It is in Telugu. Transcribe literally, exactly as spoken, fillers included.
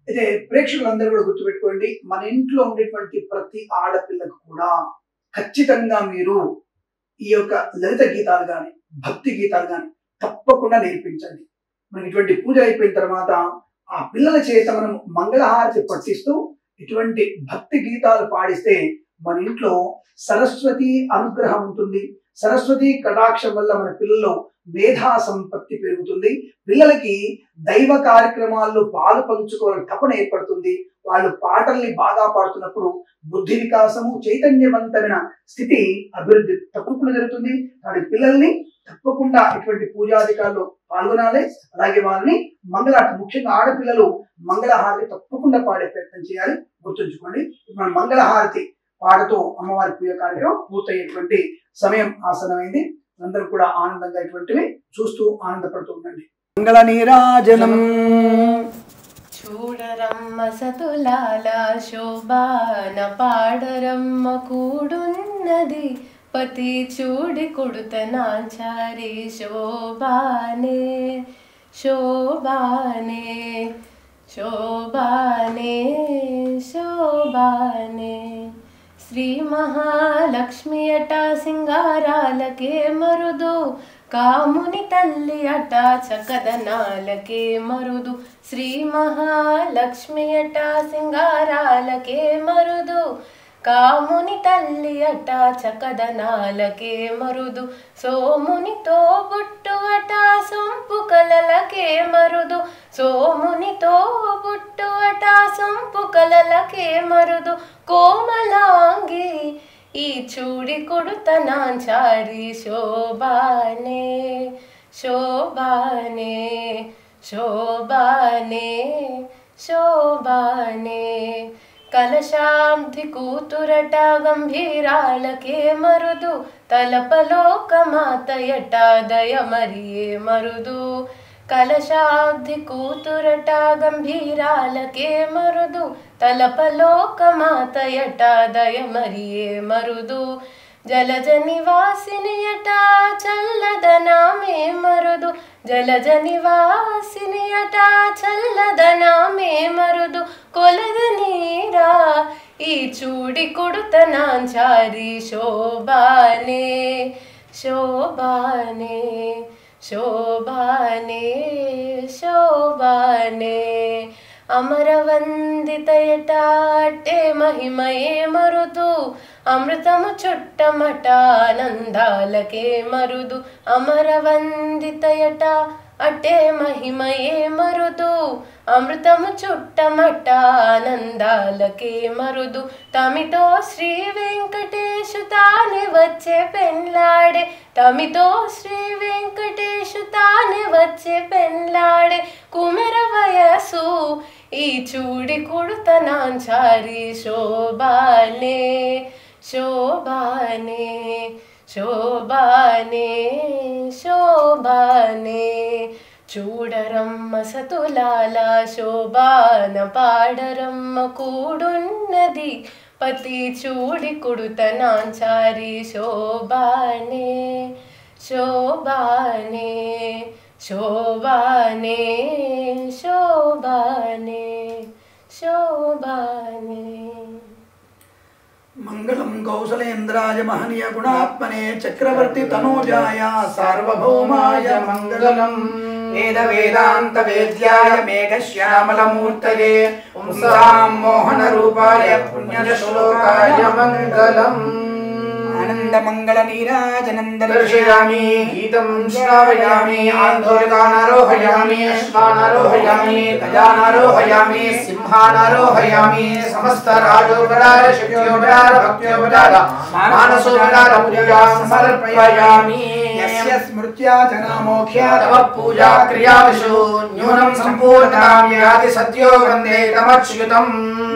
అయితే ప్రేక్షకులందరూ కూడా గుర్తుపెట్టుకోండి, మన ఇంట్లో ఉండేటువంటి ప్రతి ఆడపిల్లకు కూడా ఖచ్చితంగా మీరు ఈ యొక్క లలిత గీతాలు కానీ భక్తి గీతాలు కానీ తప్పకుండా నేర్పించండి. మనకి ఇటువంటి పూజ అయిపోయిన తర్వాత ఆ పిల్లల చేత మనం మంగళహారతి పట్టిస్తూ ఇటువంటి భక్తి గీతాలు పాడిస్తే మన ఇంట్లో సరస్వతి అనుగ్రహం ఉంటుంది. సరస్వతి కటాక్షం వల్ల మన పిల్లల్లో మేధా సంపత్తి పెరుగుతుంది. పిల్లలకి దైవ కార్యక్రమాల్లో పాలు పంచుకోవాలని తపన ఏర్పడుతుంది. వాళ్ళు పాటల్ని బాగా పాడుతున్నప్పుడు బుద్ధి వికాసము, చైతన్యవంతమైన స్థితి అభివృద్ధి తప్పకుండా జరుగుతుంది. వాడి పిల్లల్ని తప్పకుండా ఇటువంటి పూజాధికారులు పాల్గొనాలి. అలాగే వారిని మంగళారతి, ముఖ్యంగా ఆడపిల్లలు మంగళహారతి తప్పకుండా పాడే ప్రయత్నం చేయాలి. గుర్తుంచుకోండి, మన మంగళహారతి పాడుతూ అమ్మవారి పూజ కార్యక్రమం పూర్తయ్యేటువంటి సమయం ఆసనమైంది. అందరూ కూడా ఆనందంగా ఇటువంటివి చూస్తూ ఆనందపడుతూ ఉండండి. మంగళ నీరాజనం. చూడరమ్మ సతులాల శోభాన పాడరమ్మ కూడున్నది పతి చూడి కొడుతనాచారి శోభానే శోభానే శోభానే శోభానే. శ్రీ మహాలక్ష్మి అట సింగారాలకే మరుదు, కాముని తల్లి అట చకదనాలకే మరుదు. శ్రీ మహాలక్ష్మి అట సింగారాలకే మరుదు, కాముని తల్లి అట చకదనాలకే మరుదు. సోమునితో బుట్టు అట సొంపు కలలకే మరుదు, సోమునితో బుట్టు అట సొంపు కలలకే మరుదు. కోమలాంగి ఈ చూడి కొడుతనాంచారి శోభానే శోభానే శోభానే శోభానే. కలశాబ్ది కూతురట గంభీరాలకే మరుదు, తలపలోకమాతయట దయమరియే మరుదు. కలశాబ్ది కూతురట గంభీరాలకే మరుదు, తలపలోకమాతయట దయమరియే మరుదు. జలజ నివాసినియట చల్లదనామే మరుదు, జలజ నివాసినియట చల్లదనామే మరుదు. కొలద నీరా ఈ చూడి కొడుతనాంచారి శోభానే శోభానే శోభానే శోభానే. అమరవందితయట అట్టే మహిమయే మరుదు, అమృతము చుట్టమట ఆనందాలకే మరుదు. అమరవందితయట అట్టే మహిమయే మరుదు, అమృతము చుట్టమట ఆనందాలకే మరుదు. తమితో శ్రీ వెంకటేశు తానే వచ్చే పెన్లాడే, తమితో శ్రీ వెంకటేశు తానే వచ్చే పెన్లాడే. కుమెర వయసు ఈ చూడి కొడుతనాంచారి శోభానే శోభానే శోభానే శోభానే. చూడరమ్మ సతులాల శోభాన పాడరమ్మ కూడున్నది పతి చూడి కొడుతనాంచారి శోభానే శోభానే శోభానే శోభానే శోభానే. మంగళం కౌసలేంద్రాయ మహనీయ గుణాత్మనే చక్రవర్తి తనూజాయ సార్వభౌమాయ మంగళం. వేద వేదాంత వేద్యాయ మేఘశ్యామలమూర్తయే పుంసాం మోహన రూపాయ పుణ్యశ్లోకాయ మంగళం. ఆనంద మంగళ నీరాజనం దర్శయామి, గీతం శ్రావయామి, ఆందోళనారోహయామి, అశ్వానారోహయామి, గజానారోహయామి, సింహానారోహయామి. సమస్త రాజోపచార శక్త్యోపచార భక్త్యోపచార మానసోపచార పూజా సమర్పయామి. యస్య స్మృత్యా జనామోఖ్యా తవ పూజా క్రియావిషు న్యూనం సంపూర్ణాం యాతి సత్యో వందే తమచ్యుతం.